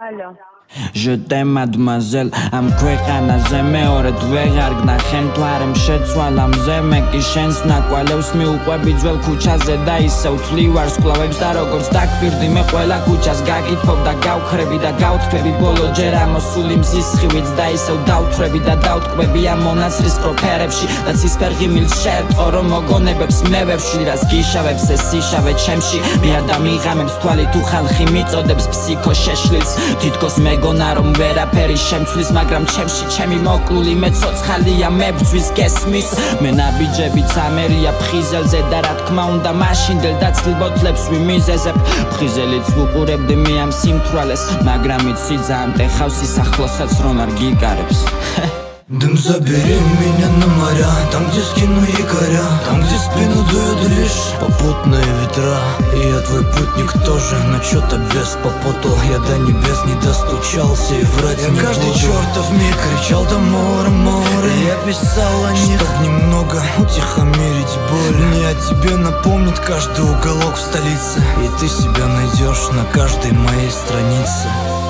Алло. Je t'aime mademoiselle am ქვეყანაზე მეორედ ვეღარ გნახენ თუ არ შეცვალა მზე მე კი შენს ნაკვალევს მიუყვები ძველ ქუჩაზე და ისევ თლივარს კლავებს და როგორც დაგპირდი მე ყველა ქუჩას გაკითხობ და გავხრები და გავთქვები ბოლო ჯერ ამოსული მზის სხივით და ისევ დავთვრები და დავტყვები ამ მონაცრის პროფერებში და ცისფერ ღიმილს შეერტყო რომ მოგონებებს მე ვევშლი რას გიშავებს ეს იშავე ჩემში მე არ დამიღამებს თვალი თუ ხალხი მიწოდებს ფსიქო შეშლილს თითქოს მეგონა რომ ვერაფერი შემცვლის მაგრამ ჩემში ჩემი მოკლული მე ცოცხალია მე ბრძვის გესმის მე ნაბიჯები წამერია ფხიზელზე და რა თქმა უნდა მაშინდელ და ცლილ ბოთლებს ვიმიზეზებ ფხიზელიც ვუყურებდი მე ამ სიმთვრალეს მაგრამ იცი ძალიან ტეხავს ის ახლოსაც რომ არ გიკარებს Дым, забери меня на моря, там, где скину якоря, там, где спину дуют лишь попутные ветра. И я твой путник тоже, но чё-то без попутал. Я до небес не достучался и врать я не каждый буду. Чертов миг кричал там море, море. Я писал о них, чтоб немного утихомирить боль. Мне о тебе напомнит каждый уголок в столице. И ты себя найдешь на каждой моей странице.